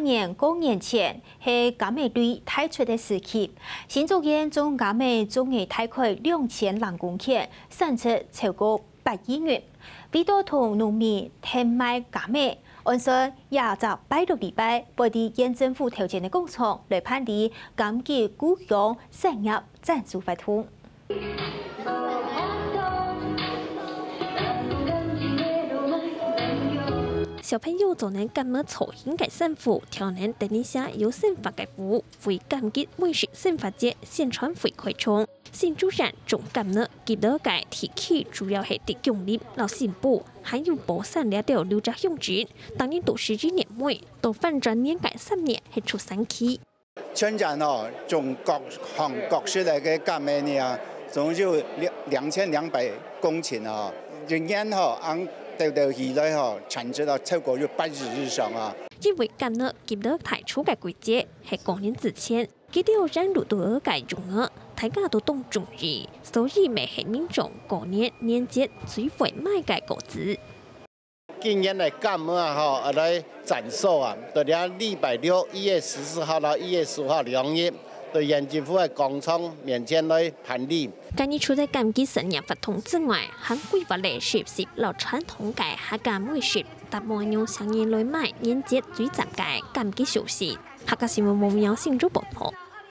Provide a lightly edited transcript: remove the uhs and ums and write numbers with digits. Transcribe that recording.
年过年前是柑的类开出的时期，新竹县种柑的总额大概2000万公顷，产出超过8亿元。为咗同农民填卖柑的，按说20只拜六礼拜，本地县政府条件的工厂来办理柑橘故乡产业暂时发通。 小朋友就能感冒草应该sản婦，挑能等一下有新發嘅服務，為柑橘美食新發節宣傳會開創。新竹縣種柑呢，記得嘅提起主要係啲用力、老新布，還有保產了掉6隻用紙。當年都12年尾，到反轉年嘅3年係出產期。 全縣種各行各式嘅柑嘅呢，總有2200公頃啊，一年按 到現在產值到超過8億以上啊！ 因為柑呢，記得提出嘅季節係過年之前，佢哋要讓路途嘅用額，大家都懂中意，所以咪係民眾過年年節最會買嘅果子。 今年嘅柑啊，嚟展售啊，到啲禮拜6、1月14號到1月15號2日。 對縣政府嘅工廠面前來辦理。 今年除咗柑橘產業發通之外，還規劃嚟學習老傳統嘅客家美食，搭配用商業來買年節最雜嘅柑橘小食。客家新聞網有新竹報道。